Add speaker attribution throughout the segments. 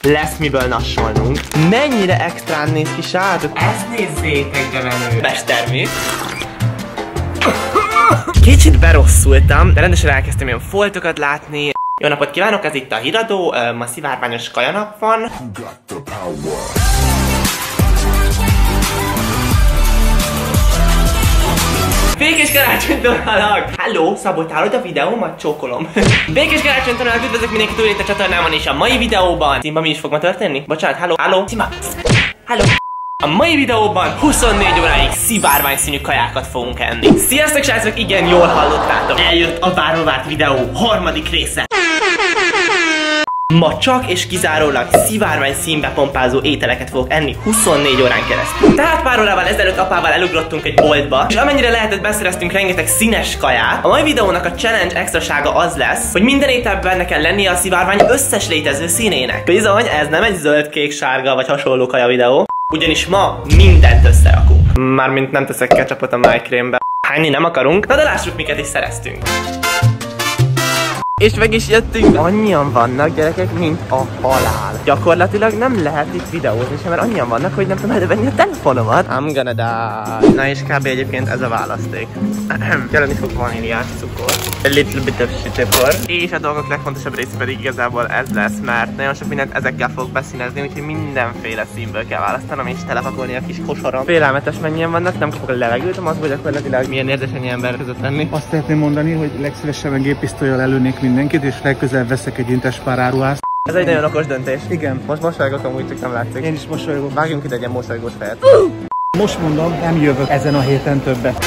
Speaker 1: Lesz miből nassolnunk. Mennyire extrán néz ki, srácok. Ezt nézzétek, de menő. Mestermű. Kicsit berosszultam, de rendesen elkezdtem ilyen foltokat látni. Jó napot kívánok, ez itt a Híradó, ma szivárványos kajanap van. Békés karácsonytól halak! Hello, szabotálod a videómat? Csókolom. Békés karácsonytól halak, üdvözlök mindenkit újra itt a csatornámon, és a mai videóban... Simba, mi is fog ma történni? Bocsánat, hello, Simba! Hello! A mai videóban 24 óráig szivárvány színű kajákat fogunk enni. Sziasztok srácok, igen, jól hallottátok. Eljött a várva várt videó harmadik része. Ma csak és kizárólag szivárvány színbe pompázó ételeket fogok enni 24 órán keresztül. Tehát pár órával ezelőtt apával elugrottunk egy boltba, és amennyire lehetett beszereztünk rengeteg színes kaját. A mai videónak a challenge extrasága az lesz, hogy minden ételben benne kell lennie a szivárvány összes létező színének. Bizony, ez nem egy zöld, kék, sárga vagy hasonló kaja videó, ugyanis ma mindent összerakunk. Mármint nem teszek ketchupot a májkrémbe. Hányni nem akarunk, na de lássuk, miket is szereztünk. És meg is jöttünk. Annyian vannak gyerekek, mint a halál. Gyakorlatilag nem lehet itt videózni sem, mert annyian vannak, hogy nem tudom elővenni a telefonomat. I'm gonna die. Na és kb. Egyébként ez a választék. Kelleni fog vaníliás cukor. A little bit of sütőkor. És a dolgok legfontosabb része pedig igazából ez lesz, mert nagyon sok mindent ezekkel fogok beszínezni, úgyhogy mindenféle színből kell választanom és telepakolni a kis kosaram. Félelmetes mennyien vannak, nem kapok a levegőt, az hogy gyakorlatilag milyen érzés ennyi ember között lenni.
Speaker 2: Azt szeretném mondani, hogy legszívesebben géppisztollyal előnék mindenkit, és legközelebb veszek egy intespár áruházt.
Speaker 1: Ez egy nagyon okos döntés.
Speaker 2: Igen.
Speaker 1: Most mosolygok, amúgy csak nem látszik.
Speaker 2: Én is mosolygok.
Speaker 1: Vágjunk ide egy ilyen mosolygós fejet.
Speaker 2: Most mondom, nem jövök ezen a héten többet.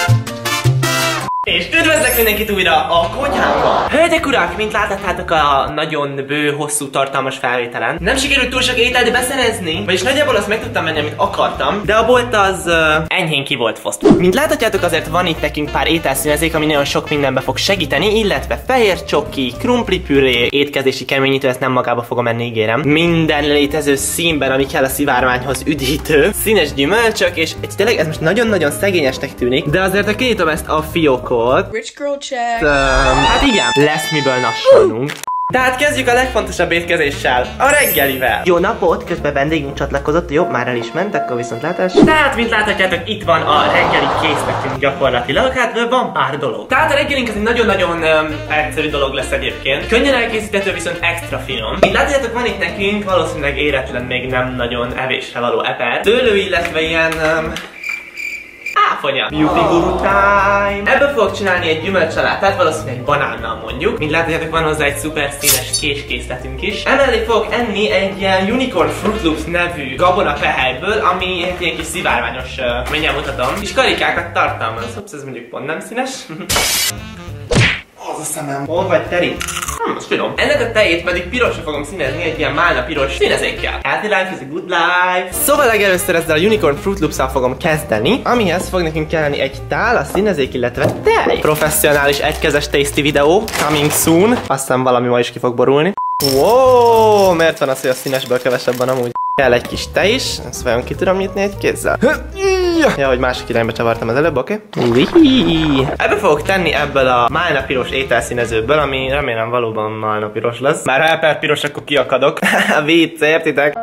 Speaker 1: És üdvözlök mindenkit újra a konyhámban! Hölgyek, urak, mint láthattátok a nagyon bő, hosszú, tartalmas felvételen, nem sikerült túl sok ételt beszerezni, vagyis nagyjából azt meg tudtam menni, amit akartam, de a bolt az enyhén ki volt fosztva. Mint láthatjátok, azért van itt nekünk pár ételszínezék, ami nagyon sok mindenbe fog segíteni, illetve fehér csoki, krumplipüré, étkezési keményítő, ezt nem magába fogom enni, ígérem. Minden létező színben, ami kell a szivárványhoz, üdítő, színes gyümölcsök, és tényleg ez most nagyon-nagyon szegényesnek tűnik, de azért ha kinyitom ezt a fiókot,
Speaker 3: Rich girl check.
Speaker 1: Hát igen, lesz miből nassolnunk. Tehát kezdjük a legfontosabb étkezéssel, a reggelivel. Jó napot, közben vendégünk csatlakozott, jó, már el is ment, akkor viszontlátás. Tehát, mint láthatjátok, itt van a reggeli készletünk gyakorlatilag, hát van pár dolog. Tehát a reggelink ez egy nagyon-nagyon egyszerű dolog lesz egyébként. Könnyen elkészíthető, viszont extra finom. Mint láthatjátok, van itt nekünk valószínűleg éretlen még nem nagyon evésre való eper. Tőlő, illetve ilyen... áfonya. Beauty guru time. Ebből fogok csinálni egy gyümölcsalátát, valószínűleg egy banánnal mondjuk. Mint látjátok, van hozzá egy szuper színes késkészletünk is. Emellé fogok enni egy ilyen Unicorn Fruit Loops nevű gabonapehelyből, ami egy ilyen kis szivárványos, mindjárt mutatom. És karikákat tartalmaz. Ups, ez mondjuk pont nem színes. Az a szemem. Hol vagy, Teri? Most tudom. Ennek a tejét pedig pirosra fogom színezni egy ilyen málna piros színezékkel. Healthy life is a good life. Szóval legelőször ezzel a Unicorn Fruit Loops-szal fogom kezdeni, amihez fog nekünk kelleni egy tál, a színezék, illetve tej. Professzionális egykezes tasty videó. Coming soon. Azt hiszem valami ma is ki fog borulni. Wow, miért van az, hogy a színesből kevesebb van amúgy? Kell egy kis tej is, ezt vajon ki tudom nyitni egy kézzel? Ja, hogy másik irányba csavartam az előbb, oké? Ebből fogok tenni ebből a málna piros ételszínezőből, ami remélem valóban málna piros lesz. Már ha elpert piros, akkor kiakadok. Vicc, értitek?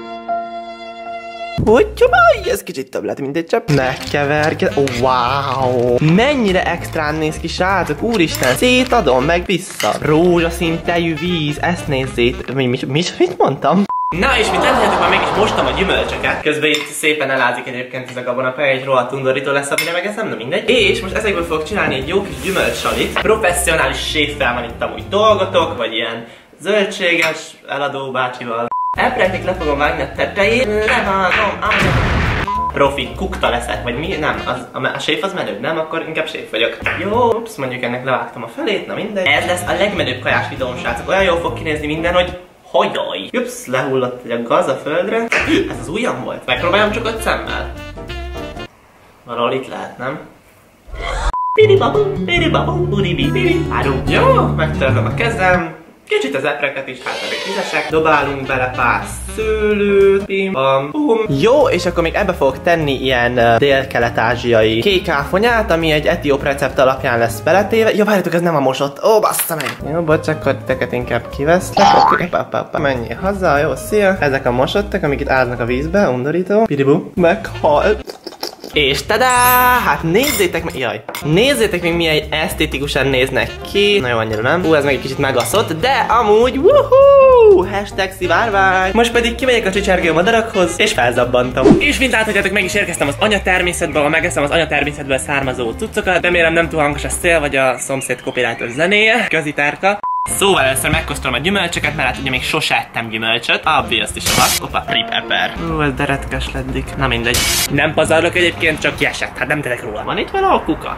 Speaker 1: Hogy csabaj, ez kicsit több lett, mint egy csepp. Megkeverked. Oh, wow! Mennyire extrán néz ki, srácok, úristen! Szétadom meg vissza. Rózsaszín tejű víz, ezt nézzét. Mit mondtam? Na és mint látjátok, már meg is mostam a gyümölcsöket. Közben itt szépen elázik egyébként ez a gabonapely, egy rohadt undorító lesz, amire megeszem, na mindegy. És most ezekből fogok csinálni egy jó kis gyümölcsalit. Professzionális séffel van itt amúgy dolgotok, vagy ilyen zöldséges eladó bácsival. Elprejték, le fogom vágni a tetejét. Levágom, profi, kukta leszek, vagy mi? Nem, a séf az menőbb, nem? Akkor inkább séf vagyok. Jó, ups, mondjuk ennek levágtam a felét, na mindegy. Ez lesz a legmenőbb kajás videóm, srácok. Olyan jól fog kinézni minden, hogy hogyaj. Jups, lehullott egy a gaz a földre. Ez az ujjam volt. Megpróbáljam csak 5 szemmel. Valahol itt lehet, nem? Jó, megtörlöm a kezem. Kicsit az epreket is, hát ezek vizesek. Dobálunk bele pár szőlőt. Bim, bam, bum. Jó, és akkor még ebbe fogok tenni ilyen dél-kelet-ázsiai kék áfonyát, ami egy etióp recept alapján lesz beletéve. Jó, várjátok, ez nem a mosott. Ó, bassza meg. Jó, bocs, akkor teket inkább kiveszlek. Oké, menjél haza, jó, szia. Ezek a mosottak, amik itt állnak a vízbe, undorító. Piribu, meghalt. És tadá! Hát nézzétek meg, jaj! Nézzétek meg, milyen esztétikusan néznek ki. Na jó, annyira nem. Ez meg egy kicsit megaszott, de amúgy woohoo! Hashtag szivárvány! Most pedig kimegyek a csicsergő madarakhoz, és felzabbantam. És mint láthatjátok, meg is érkeztem az anyatermészetbe, ahol megeszem az anyatermészetből származó cuccokat. Remélem nem túl hangos a szél, vagy a szomszéd copyrightos zenéje. Közitárka. Szóval először megkóstolom a gyümölcsöket, mert hát ugye még sose ettem gyümölcsöt. Obvious is a vas. Opa, pepper. Ez deretkes leddik. Na mindegy. Nem pazarlok egyébként, csak kiesett. Hát nem tedek róla. Van itt valahol kuka?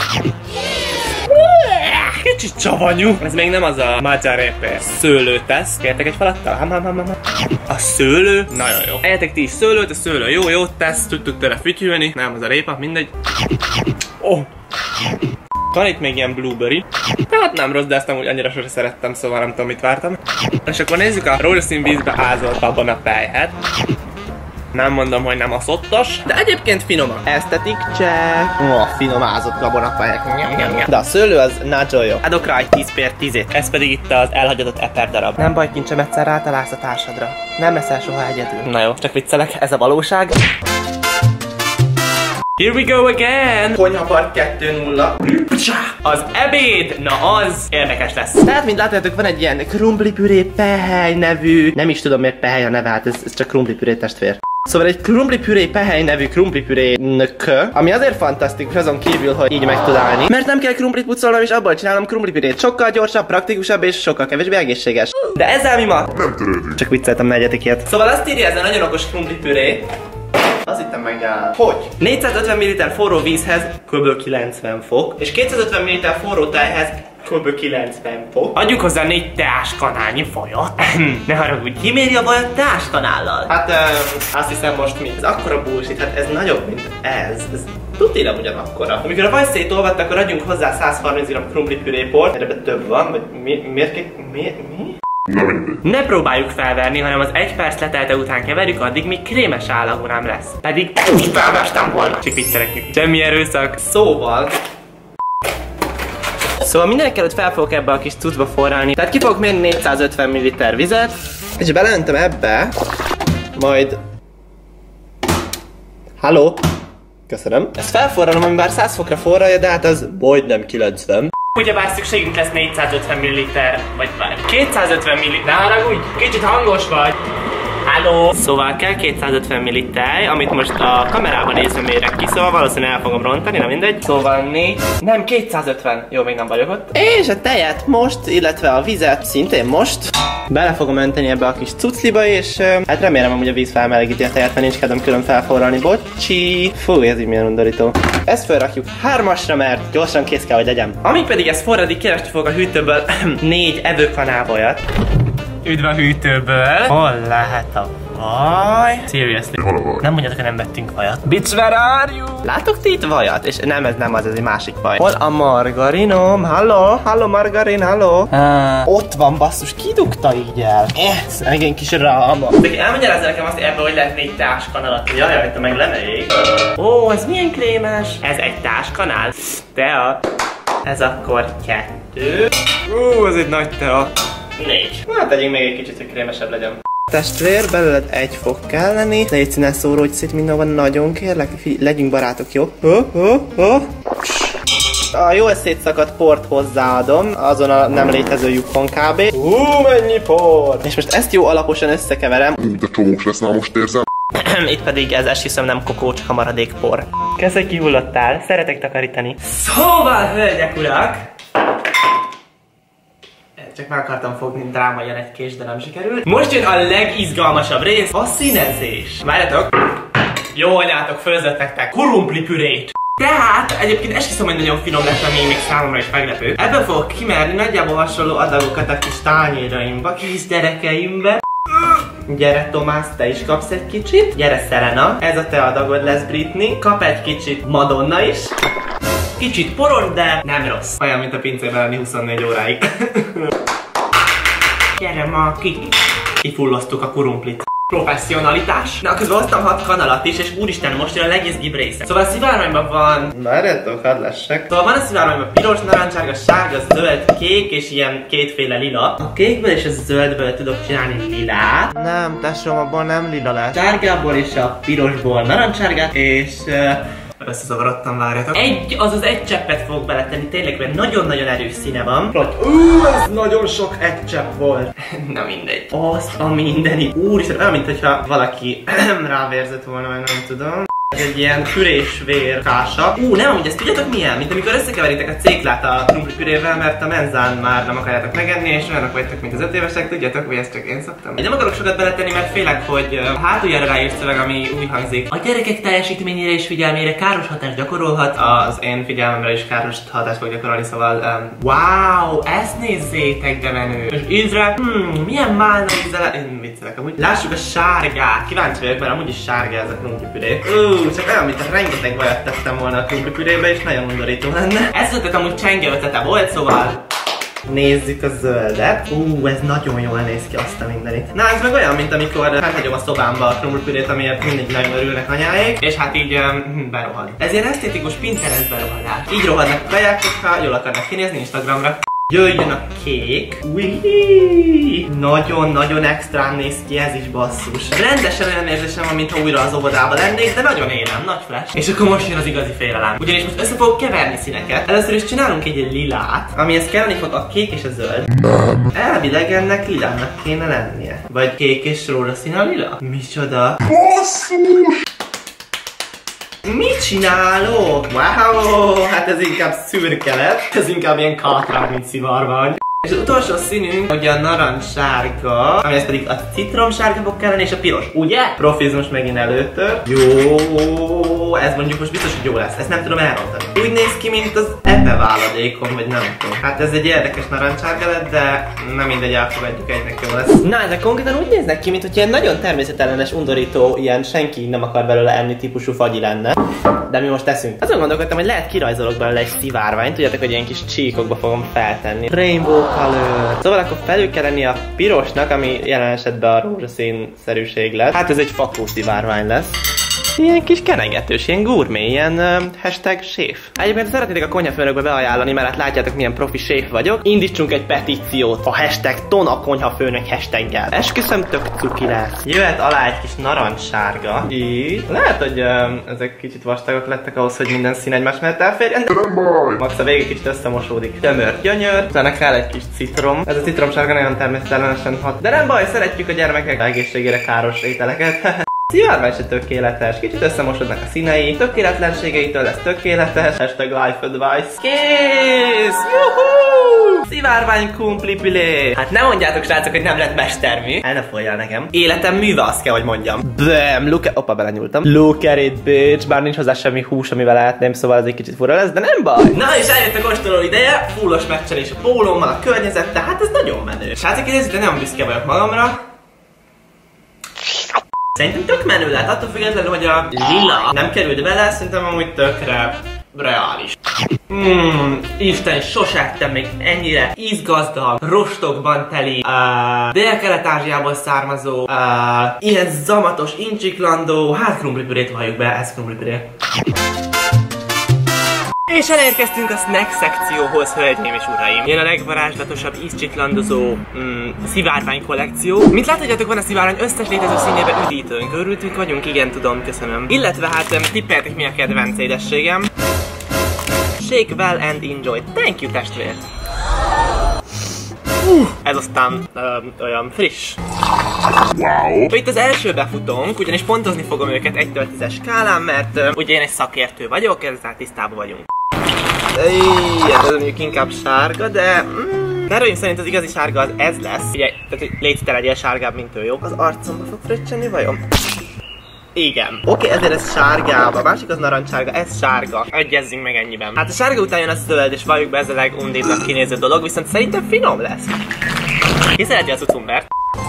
Speaker 1: Kicsit savanyú. Ez még nem az a majarepe szőlőtesz. Kértek egy falattal? A szőlő? Nagyon jó. Egyetek ti is szőlőt, a szőlő jó tesz. Tudtuk tőle fütyülni. Nem, az a répa, mindegy. Oh. Van itt még ilyen blueberry. Hát nem rossz, de ezt amúgy annyira sose szerettem, szóval nem tudom, mit vártam. És akkor nézzük a rózsaszín vízbe ázolt babonapelyhet. Nem mondom, hogy nem aszottos, de egyébként finomak. Aesthetic check. Finom ázott gabonapelyek. De a szőlő az nagyon jó. Adok rá egy 10/10-et. Ez pedig itt az elhagyatott eper darab. Nem baj, kincsem, egyszer rátalálsz a társadra. Nem leszel soha egyedül. Na jó, csak viccelek, ez a valóság. Here we go again! Konyhapart 2-0. Az ebéd! Na az érdekes lesz. Tehát, mint látjátok, van egy ilyen krumplipüré pehely nevű. Nem is tudom, miért pehely a neve, hát ez csak krumplipüré testvér. Szóval egy krumplipüré pehely nevű krumplipüré-nök, ami azért fantasztikus azon kívül, hogy így meg tud állni. Mert nem kell krumplit pucolnom, és abból csinálom krumplipürét. Sokkal gyorsabb, praktikusabb és sokkal kevésbé egészséges. De ezzel mi ma? Nem törődünk. Csak vicceltem, ne egyetek ilyet. Szóval azt írja, ez a nagyon okos krumplipüré. Azt hittem megáll. Hogy? 450 ml forró vízhez kb. 90 fok, és 250 ml forró tejhez kb. 90 fok. Adjuk hozzá 4 teáskanálnyi vajat. Ne haragudj, ki méri a vajat teáskanállal? Hát azt hiszem most mi? Ez akkora bullshit, hát ez nagyobb, mint ez tuti nem ugyanakkora. Amikor a vaj szétolvadt, akkor adjunk hozzá 130 g krumplipüréport. Ebben több van, vagy miért? Ne próbáljuk felverni, hanem az 1 perc letelte után keverjük, addig még krémes állagú nem lesz. Pedig úgy felverstem volna. Csak viccelek, semmi erőszak. Szóval mindenek előtt fel fogok ebbe a kis cuccba forralni. Tehát ki fogok mérni 450 ml vizet, és beleöntöm ebbe, majd... Halló? Köszönöm. Ezt felforralom, ami bár 100 fokra forralja, de hát az majdnem 90. Ugyebár szükségünk lesz 450 ml, vagy bár 250 ml. Ne haragudj, kicsit hangos vagy. Halló! Szóval kell 250 ml tej, amit most a kamerában nézve mérek ki, szóval valószínűleg el fogom rontani, nem mindegy. Szóval 4, nem 250. Jó, még nem vagyok ott. És a tejet most, illetve a vizet szintén most bele fogom önteni ebbe a kis cucliba, és hát remélem, hogy a víz felmelegíti a tejet, mert nincs kedvem külön felforralni. Bocsi! Fú, ez így milyen undorító. Ezt felrakjuk 3-asra, mert gyorsan kész kell, hogy legyem. Amíg pedig ez forradik, keresni fog a hűtőből 4 evőkanálvajat. Üdv a hűtőből! Hol lehet a vaj? Seriously. Nem mondjátok, hogy nem vettünk vajat. Bitch, where are you? Látok ti itt vajat? És nem, ez nem az, ez egy másik vaj. Hol a margarinom? Halló? Halló margarin, halló? Ott van, basszus, ki dugta így el? Megint kis ráma. De elmagyarázza nekem azt, hogy ebben hogy lehet 4 táskanalat. Jaj, te meg lemeljék. Ó, ez milyen krémes. Ez egy táskanál. Tea. Ez akkor 2. Ez egy nagy tea. 4. Hát tegyünk még egy kicsit, hogy krémesebb legyen. Testvér, belőled 1 fok kell lenni. Légy színes szóródj szét mindenhol, nagyon kérlek. Legyünk barátok, jó? A jól szétszakadt port hozzáadom, azon a nem létező lyukon kb. Mennyi por! És most ezt jó alaposan összekeverem.
Speaker 3: De csomós lesz már, most érzem.
Speaker 1: Itt pedig ez esküszöm nem kokó, csak a maradék por. Kezdve kihullottál, szeretek takarítani. Szóval, hölgyek, urak! Csak meg akartam fogni drámaian egy kés, de nem sikerült. Most jön a legizgalmasabb rész, a színezés. Várjatok! Jó anyátok, főzött nektek krumplipürét. Tehát egyébként esküszöm, hogy nagyon finom lett, ami még számomra is meglepő. Ebből fogok kimerni nagyjából hasonló adagokat a kis tányéraimba, kis gyerekeimbe. Gyere Tomás, te is kapsz egy kicsit. Gyere Serena, ez a te adagod lesz Britney. Kap egy kicsit Madonna is. Kicsit poros, de nem rossz. Olyan, mint a pincében lenni 24 óráig. Gyere ma ki! Kifulloztuk a kurumplit. Professzionalitás. Na, közben hoztam 6 kanalat is, és úristen, most jön a legizgibb része. Szóval a szivárványban van... Na, eredetől hadd lessek. Szóval van a szivárványban piros, narancsárga, sárga, zöld, kék, és ilyen kétféle lila. A kékből és a zöldből tudok csinálni lilát. Nem, tesóm, abból nem lila lesz. Sárgából és a pirosból narancsárgát, és... összezavarodtam, várjatok. Egy cseppet fogok beletenni, tényleg, mert nagyon-nagyon erős színe van. Ez nagyon sok egy csepp volt. Na mindegy. Azt a mindenit. Úristen, olyan, mint hogyha valaki rávérzett volna, meg nem tudom. Ez egy ilyen pürés-vér kása. Nem, amúgy ezt tudjátok milyen? Mint amikor összekeveritek a céklát a krumplipürével, mert a menzán már nem akarjátok megenni, és olyanok vagytok, mint az 5 évesek, tudjátok, hogy ezt csak én szoktam. Én nem akarok sokat beletenni, mert félek, hogy hátuljára ráírt szöveg, ami úgy hangzik. A gyerekek teljesítményére és figyelmére káros hatást gyakorolhat, az én figyelmemre is káros hatást fog gyakorolni, szóval wow, ezt nézzétek, de menő. És ízre, milyen málna ízzel, én viccelek amúgy. Lássuk a sárgát, kíváncsi vagyok, mert amúgy is sárga ez a krumplipüré. Csak olyan, mint a rengeteg vajat tettem volna a krumplipürébe, és nagyon undorító lenne. Ez ötlet amúgy csenge ötlete volt, szóval nézzük a zöldet. Ez nagyon jól néz ki, azt a mindenit. Na, ez meg olyan, mint amikor felhagyom a szobámba a krumplipürét, amiért mindig nagyon örülnek anyáik, és hát így berohad. Ez ilyen esztétikus Pinterest berohadás. Így rohadnak a kaják, hogyha jól akarnak kinézni Instagramra. Jöjjön a kék. Nagyon-nagyon extrán néz ki ez is, basszus. Rendesen olyan érzésem van, mintha újra az óvodában lennék, de nagyon élem, nagy flash. És akkor most jön az igazi félelem. Ugyanis most össze fogok keverni színeket. Először is csinálunk egy lilát, amihez kelleni fog a kék és a zöld. Elvileg ennek lilának kéne lennie. Vagy kék és rózsaszín a lila? Micsoda? Basszus! Mit csinálok? Wow, hát ez inkább szürke lett. Ez inkább ilyen katrág, mint szivárvány. És az utolsó színünk ugye a narancssárga, amihez pedig a citromsárga fog kelleni, és a piros, ugye? Profizmus megint előttől. Jó, ez mondjuk most biztos, hogy jó lesz. Ezt nem tudom elrontani. Úgy néz ki, mint az epeváladékom, vagy nem tudom. Hát ez egy érdekes narancssárga lett, de nem mindegy, elfogadjuk, egynek jó lesz. Na, ezek konkrétan úgy néznek ki, mint hogy ilyen nagyon természetellenes, undorító, ilyen senki nem akar belőle enni típusú fagyi lenne. De mi most teszünk. Azon gondolkodtam, hogy lehet kirajzolok belőle egy szivárványt, tudjátok, hogy ilyen kis csíkokba fogom feltenni. Rainbow color. Szóval akkor felül kell lenni a pirosnak, ami jelen esetben a rózsaszín-szerűség lesz. Hát ez egy fakó szivárvány lesz. Ilyen kis kenegetős, ilyen gurmé, ilyen hashtag séf. Egyébként szeretnétek a konyhafőnökbe beajánlani, mert hát látjátok milyen profi séf vagyok. Indítsunk egy petíciót a hashtag Tona konyhafőnök hashtaggel. Esküszöm, tök cuki lesz. Jöhet alá egy kis narancssárga. Így. Lehet, hogy ezek kicsit vastagok lettek ahhoz, hogy minden szín egymás mellett elférjen. Max a végig kicsit összemosódik. Tömör gyönyör, utána kell egy kis citrom. Ez a citromsárga nagyon természetellenesen hat. De nem baj, szeretjük a gyermekek egészségére káros ételeket. Szivárvány se tökéletes, kicsit összemosodnak a színei, tökéletlenségeitől lesz tökéletes. Hashtag life advice. Kész! Juhú! Szivárvány kumplipülé! Hát nem mondjátok, srácok, hogy nem lett mestermű. El ne folyjál nekem. Életem műve, azt kell, hogy mondjam. Bam! Oppa, belenyúltam. Look at it, bitch! Bár nincs hozzá semmi hús, amivel lehetném, szóval ez egy kicsit fura lesz, de nem baj. Na és eljött a kóstoló ideje, fullos meccselés a pólómmal, a környezettel, hát ez nagyon menő. Srácok, én nem büszke vagyok magamra. Szerintem tök menő lett, attól függetlenül, hogy a lila nem került bele, szerintem amúgy tökre reális. Isten, sose ettem még ennyire ízgazdag, rostokban teli, Dél-Kelet-Ázsiából származó, ilyen zamatos, incsiklandó, hát krumplipürét valljuk be, ez krumplipüré. És elérkeztünk a snack szekcióhoz, hölgyeim és uraim. Jön a legvarázslatosabb, ízcsiklandozó szivárvány kollekció. Mint láthatjátok, van a szivárvány összes létező színjében üdítőnk. Örültünk vagyunk, igen, tudom, köszönöm. Illetve hát tippeltek, mi a kedvenc édességem. Shake well and enjoy. Thank you, testvér! Ez aztán olyan friss. Wow. Itt az elsőbe futunk, ugyanis pontozni fogom őket 1-től 10-es skálán, mert ugye én egy szakértő vagyok, ezzel tisztában vagyunk. Ez mondjuk inkább sárga, de terveim szerint az igazi sárga az ez lesz. Ugye, tehát hogy légy te legyél sárgább, mint ő, jó? Az arcomba fog fröccsenni vajon? Igen. Oké, ezért ez sárgába, a másik az narancssárga, ez sárga. Egyezzünk meg ennyiben. Hát a sárga után jön a zöld, és valljuk be, ez a legundítabb kinéző dolog, viszont szerintem finom lesz. Ki szereti a cucumbert?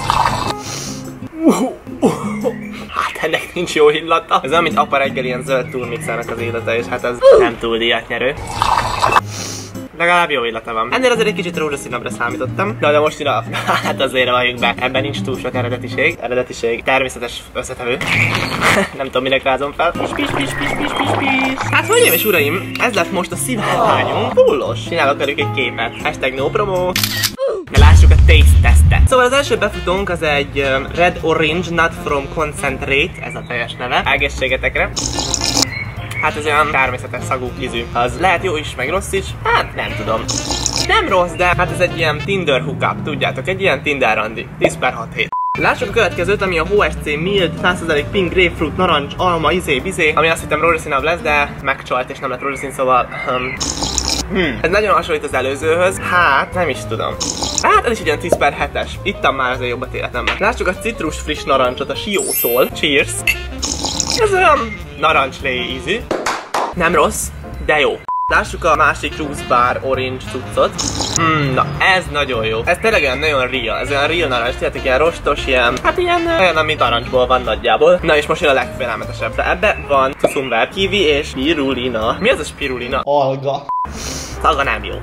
Speaker 1: Hát ennek nincs jó illata. Ez olyan, mint apa reggel ilyen zöld túlmixelnek az illata, és hát ez nem túl díjatnyerő. legalább jó illata van. Ennél azért egy kicsit rózsaszínabbra számítottam. De most ide, hát azért valljuk be, ebben nincs túl sok eredetiség. Eredetiség, természetes összetevő. Nem tudom, minek rázom fel. Hát hölgyeim és uraim, ez lett most a szivárványunk. Fullos. Csinálok velük egy képet. Hashtag no promo. De lássuk a taste testet. Szóval az első befutónk az egy Red Orange Nut From Concentrate, ez a teljes neve. Egészségetekre. Hát ez olyan természetes szagú ízű. Az lehet jó is, meg rossz is. Hát nem tudom. Nem rossz, de hát ez egy ilyen Tinder hookup, tudjátok, egy ilyen Tinder randi. 10/6/7. Lássuk a következőt, ami a HSC Mild 100% Pink Grapefruit Narancs Alma izé, ami azt hittem rózsaszínabb lesz, de megcsalt és nem lett rózsaszín, szóval ez nagyon hasonlít az előzőhöz. Hát, nem is tudom. Hát ez is egy ilyen 10/7-es. Ittam már azért jobbat életemben. Lássuk a citrus friss narancsot a Siótól. Cheers! Ez olyan narancslé ízű. Nem rossz, de jó. Lássuk a másik Rose Bar Orange cuccot. Na, ez nagyon jó. Ez tényleg olyan nagyon real. Ez olyan real narancs, tehát ilyen rostos, ilyen... Hát ilyen olyan, ami narancsból van nagyjából. Na és most jön a legfélelmetesebb. De ebbe van cucumber, kiwi és spirulina. Mi az a spirulina? Alga. Szaga nem jó.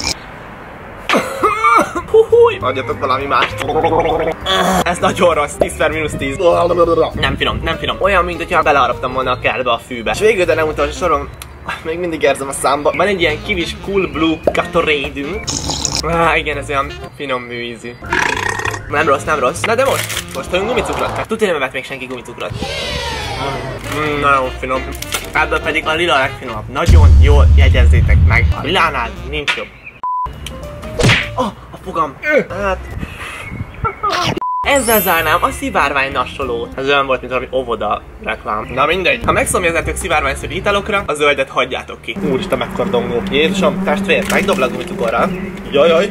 Speaker 1: Húhúj! Adjatok valami mást. Ez nagyon rossz, 10/-10. Nem finom, nem finom. Olyan, mint hogyha beleharaptam volna a kertbe a fűbe. És végül, de nem utolsó soron, még mindig érzem a számba. Van egy ilyen kivis Cool Blue Gatorade-ünk. Igen, ez olyan finom műízű. Nem rossz, nem rossz. Na de most olyan gumicukrot. Mert tudja, nem evett még senki gumicukrot. Nagyon finom. Ebből pedig a lila a legfinomabb. Nagyon jól jegyezzétek meg. A lilánál nincs jobb. A fogam. Hát... Ezzel zárnám a szivárvány nassolót. Ez olyan volt, mint valami óvoda reklám. Na mindegy. Ha megszomjaznátok szivárványszerű italokra, a zöldet hagyjátok ki. Úristen, mekkora dongó. Jézusom, testvér, megdoblak gumicukorral. Jajjaj.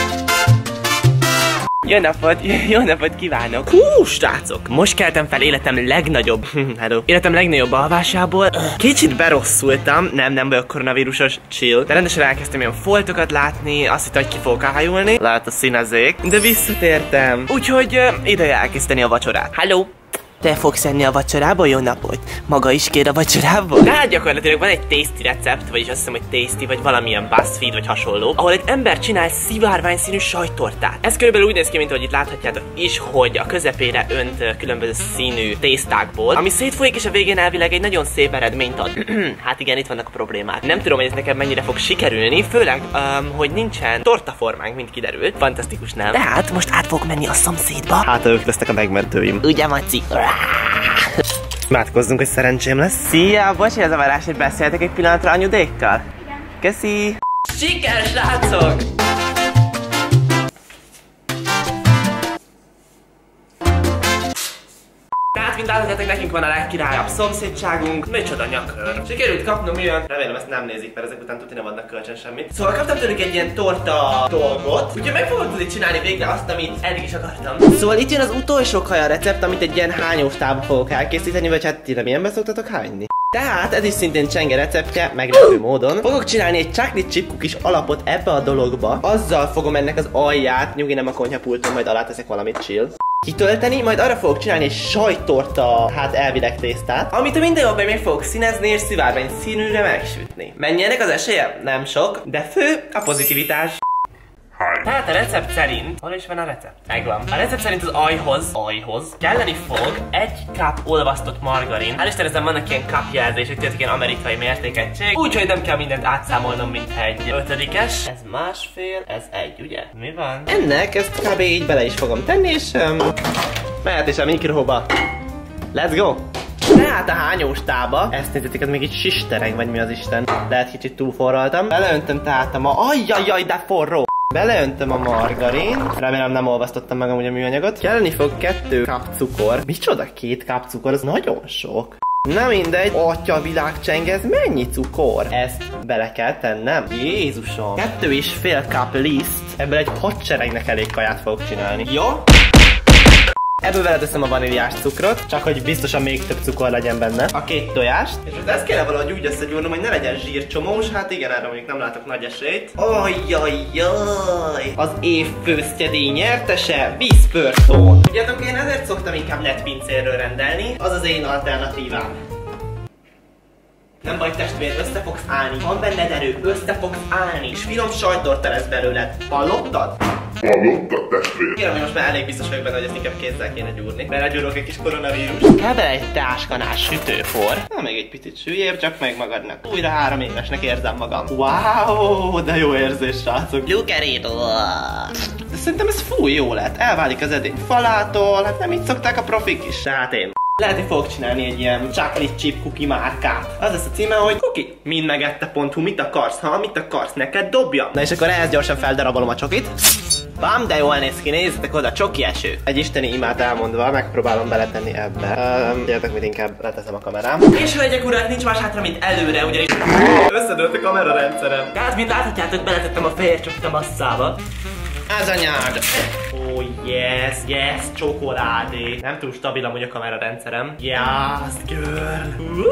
Speaker 1: Jó napot kívánok! Hú, srácok! Most keltem fel életem legnagyobb... Hello. Életem legnagyobb alvásából. Kicsit berosszultam. Nem vagyok koronavírusos, chill. De rendesen elkezdtem ilyen foltokat látni, azt hittem, hogy ki fogok ájulni. Lehet a színezék. De visszatértem. Úgyhogy ideje elkezdeni a vacsorát. Hello! Te fogsz enni a vacsorába? Jó napot! Maga is kér a vacsorába? Tehát gyakorlatilag van egy tasty recept, vagyis azt hiszem, hogy tasty, vagy valamilyen BuzzFeed, vagy hasonló, ahol egy ember csinál szivárvány színű sajttortát. Ez körülbelül úgy néz ki, mint ahogy itt láthatjátok is, hogy a közepére önt különböző színű tésztákból, ami szétfolyik, és a végén elvileg egy nagyon szép eredményt ad. Hát igen, itt vannak a problémák. Nem tudom, hogy ez nekem mennyire fog sikerülni, főleg, hogy nincsen tortaformánk, mint kiderült. Fantasztikus, nem? Tehát most át fogok menni a szomszédba. Hát ők lesznek a megmentőim. Ugye, Maci? Imádkozzunk, hogy szerencsém lesz. Szia, bocs, hogy az a varázs, hogy beszéltek egy pillanatra anyudékkal? Köszi! Siker, srácok! Tehát, mint láthatjátok, nekünk van a legkirályabb szomszédságunk. Micsoda nyakör. Sikerült kapnom ilyen... Remélem ezt nem nézik, mert ezek után tudni nem adnak kölcsön semmit. Szóval kaptam tőlük egy ilyen torta dolgot. Úgyhogy meg fogok tudni csinálni végre azt, amit eddig is akartam. Szóval itt jön az utolsó kaja recept, amit egy ilyen hányós tába fogok elkészíteni, vagy hát ti nem ilyenbe szoktatok hányni. Tehát ez is szintén csenge receptje, meglepő módon. Fogok csinálni egy chocolate chip cookies alapot ebbe a dologba. Azzal fogom ennek az alját, nyugi nem a konyhapulton, majd alá teszek valamit chill. Kitölteni, majd arra fogok csinálni egy sajttorta, hát elvileg tésztát, amit a minden jobb meg fogok színezni és szivárvány színűre megsütni. Mennyi ennek az esélye? Nem sok, de fő a pozitivitás. Tehát a recept szerint... Hol is van a recept? Megvan. A recept szerint az ajhoz kelleni fog egy cup olvasztott margarin. Hál' Isten, ezen vannak ilyen cup jelzések, tehát ilyen amerikai mértékegység. Úgyhogy nem kell mindent átszámolnom, mint egy 5-es. Ez másfél, ez egy, ugye? Mi van? Ennek ezt kb. Így bele is fogom tenni, és... mehet is a mikroba. Let's go! Tehát a hányós tába, ezt nézzétek, ez még egy sistereg, vagy mi az Isten. Lehet kicsit túlforraltam. Beleöntöm tehát a ajjajjaj, de forró! Beleöntöm a margarint. Remélem nem olvasztottam meg amúgy a műanyagot. Kelleni fog 2 cup cukor. Micsoda 2 cup cukor? Az nagyon sok. Na mindegy. Atya világcseng, ez mennyi cukor? Ezt bele kell tennem? Jézusom. 2,5 cup liszt. Ebből egy hadseregnek elég kaját fogok csinálni. Jó? Ebből beleteszem a vaníliás cukrot, csak hogy biztosan még több cukor legyen benne. A 2 tojást. És most ezt kéne valahogy úgy összegyúrnom, hogy ne legyen zsírcsomós. Hát igen, erre mondjuk nem látok nagy esélyt. Ajjajjaj! Az év főztjedi nyertese, vízpörtón. Tudjátok, én ezért szoktam inkább lett pincérről rendelni. Az az én alternatívám. Nem baj testvér, össze fogsz állni. Van benned erő, össze fogsz állni. És finom sajtorta lesz belőled. Hallottad?
Speaker 3: Hallottad, testvér?
Speaker 1: Kérem, hogy most már elég biztos vagyok benne, hogy ezt inkább kézzel kéne gyúrni. Belegyúrok egy kis koronavírus. Kell bele egy táskanás sütőfor. Na, még egy picit süllyébb, csak meg magadnak. Újra 3 évesnek érzem magam. Wow, de jó érzés, srácok. Lukerito. De szerintem ez fúj jó lett. Elválik az edény falától. Hát nem így szokták a profik is. Tehát én. Lehet, hogy fogok csinálni egy ilyen chocolate chip cookie márkát. Az lesz a címe, hogy cookie. Mindmegette.hu, mit akarsz, ha? Mit akarsz neked? Dobja. Na és akkor ehhez gyorsan feldarabolom a csokit. Bám, de jól néz ki, nézzetek oda, csoki eső. Egy isteni imát elmondva, megpróbálom beletenni ebbe. Gyertek, mit inkább leteszem a kamerám. És hölgyek, urak, nincs más hátra, mint előre, ugyanis összedőlt a kamerarendszerem. Tehát, mint láthatjátok, beletettem a fehér csokit a masszába. Ez a nyárd! Oh yes, csokoládé. Nem túl stabil amúgy a kamerarendszerem. Yes, girl!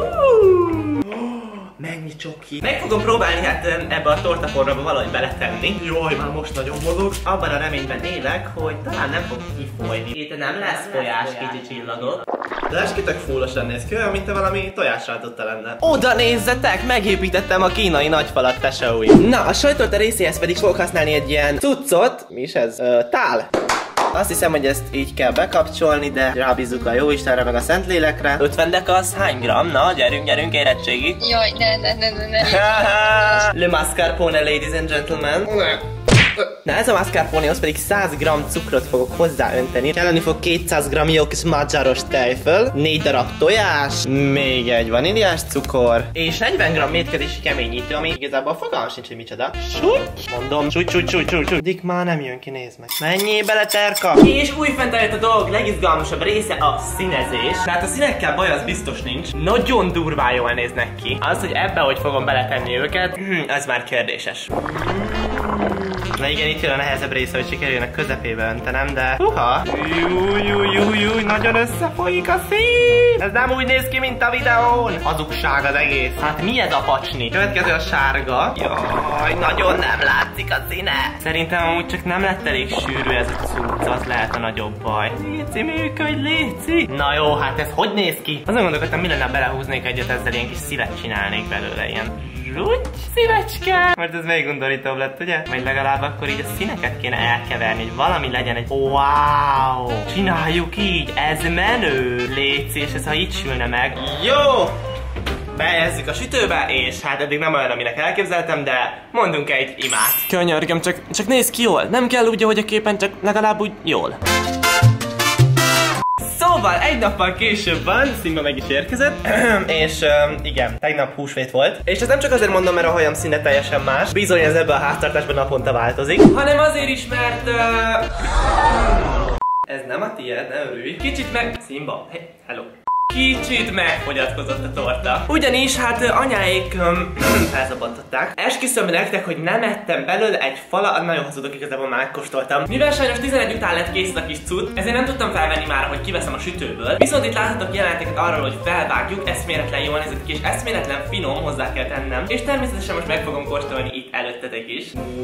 Speaker 1: Mennyi csoki. Meg fogom próbálni hát ebbe a tortaforróba valahogy beletenni. Jaj, már most nagyon mozog. Abban a reményben élek, hogy talán nem fog kifolyni. Itt nem lesz folyás, kicsi csillagok. De eskitek fullosan néz ki, olyan, mint valami tojásrátotta lenne. Oda nézzetek! Megépítettem a kínai nagyfalat, tesóim. Na, a sajtorta részéhez pedig fogok használni egy ilyen cuccot. Mi is ez? Tál. Azt hiszem, hogy ezt így kell bekapcsolni, de rábízzuk a Jóistenre meg a Szentlélekre. 50 deka az hány gram? Na, gyerünk, érettségi.
Speaker 4: Jaj, ne.
Speaker 1: Le mascarpone, ladies and gentlemen. Na ez a mascarponehoz pedig 100 g cukrot fogok hozzáönteni. Kelleni fog 200 g jó kis magyaros tejföl, 4 darab tojás, még egy vaníliás cukor, és 40 g étkezési keményítő, ami igazából fogalmam sincs, hogy micsoda. Mondom, súly. Dik már nem jön ki, nézd meg. Menjél bele, terka! És újfent eljött a dolog legizgalmasabb része, a színezés. Tehát a színekkel baj az biztos nincs. Nagyon durván jól néznek ki. Az, hogy ebbe hogy fogom beletenni őket, ez már kérdéses. Na igen, itt jön a nehezebb része, hogy sikerüljenek közepébe öntenem, de... Júj, nagyon összefolyik a szín! Ez nem úgy néz ki, mint a videón! Hazugság az egész. Hát mi ez a pacsni? Következő a sárga. Jaj, nagyon nem látszik a színe. Szerintem amúgy csak nem lett elég sűrű ez a cucc, az lehet a nagyobb baj. Léci, működj, léci! Na jó, hát ez hogy néz ki? Azon gondolkodtam, mi lenne, belehúznék egyet ezzel, ilyen kis szívet csinálnék belőle, ilyen... Zsúgy, szívecske! Mert ez még undorítóbb lett, ugye? Vagy legalább akkor így a színeket kéne elkeverni, hogy valami legyen egy... Wow! Csináljuk így, ez menő! Léci, és ez ha így sülne meg... Jó! Behelyezzük a sütőbe, és hát eddig nem olyan, aminek elképzeltem, de mondunk egy imát. Könyörgöm, csak nézz ki jól. Nem kell úgy, ahogy a képen, csak legalább úgy jól. Szóval egy nappal később van, Simba meg is érkezett, és igen, tegnap húsvét volt. És ezt nem csak azért mondom, mert a hajam színe teljesen más, bizony ez ebben a háztartásban naponta változik, hanem azért is, mert ez nem a tiéd, ne örülj. Kicsit meg... Simba, hey, hello. Kicsit megfogyatkozott a torta. Ugyanis hát anyáik felszabadtották. Esküszöm nektek, hogy nem ettem belőle egy falat, nagyon hazudok, igazából már megkóstoltam. Mivel sajnos 11 után lett kész a kis cucc, ezért nem tudtam felvenni már, hogy kiveszem a sütőből. Viszont itt láthatok jeleneteket arról, hogy felvágjuk, eszméletlen jól nézett ki, és eszméletlen finom, hozzá kell tennem. És természetesen most meg fogom kóstolni itt előttetek is.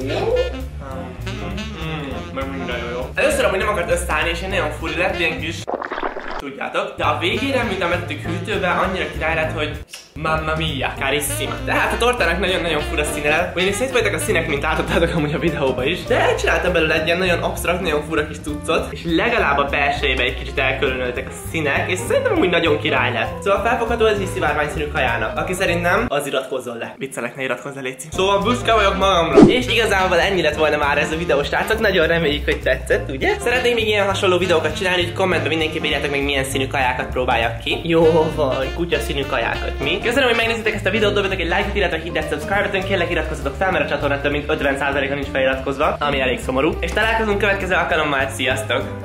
Speaker 1: Meg minden jó. Először amúgy nem akart összeállni, és én nagyon furi lett, ilyen kis... Tudjátok, de a végére, mint amettük hűtőbe, annyira király lett, hogy mamma mia, carissima. Tehát a tortának nagyon-nagyon fura színe lett, ugyanis szétfolytak a színek, mint láthattátok amúgy a videóban is, de csináltam belőle egy ilyen nagyon absztrakt, nagyon fura kis cuccot, és legalább a belsejébe egy kicsit elkülönültek a színek, és szerintem úgy nagyon király lett. Szóval felfogható ez is szivárvány színű kajának. Aki szerint nem, az iratkozzon le. Viccelek, ne iratkozz le, léci. Szóval büszke vagyok magamra. És igazából ennyi lett volna már ez a videó, srácok. Nagyon reméljük, hogy tetszett, ugye? Szeretnék még ilyen hasonló videókat csinálni, hogy kommentben mindenképp írjátok meg, milyen színű kajákat próbáljak ki. Jó van, kutya színű kajákat. Mi? Köszönöm, hogy megnézitek ezt a videót, dobjatok egy like-ot, illetve hit that subscribe-on, kérlek iratkozzatok fel, mert a csatornán több mint 50%-a nincs feliratkozva, ami elég szomorú. És találkozunk következő alkalommal, sziasztok!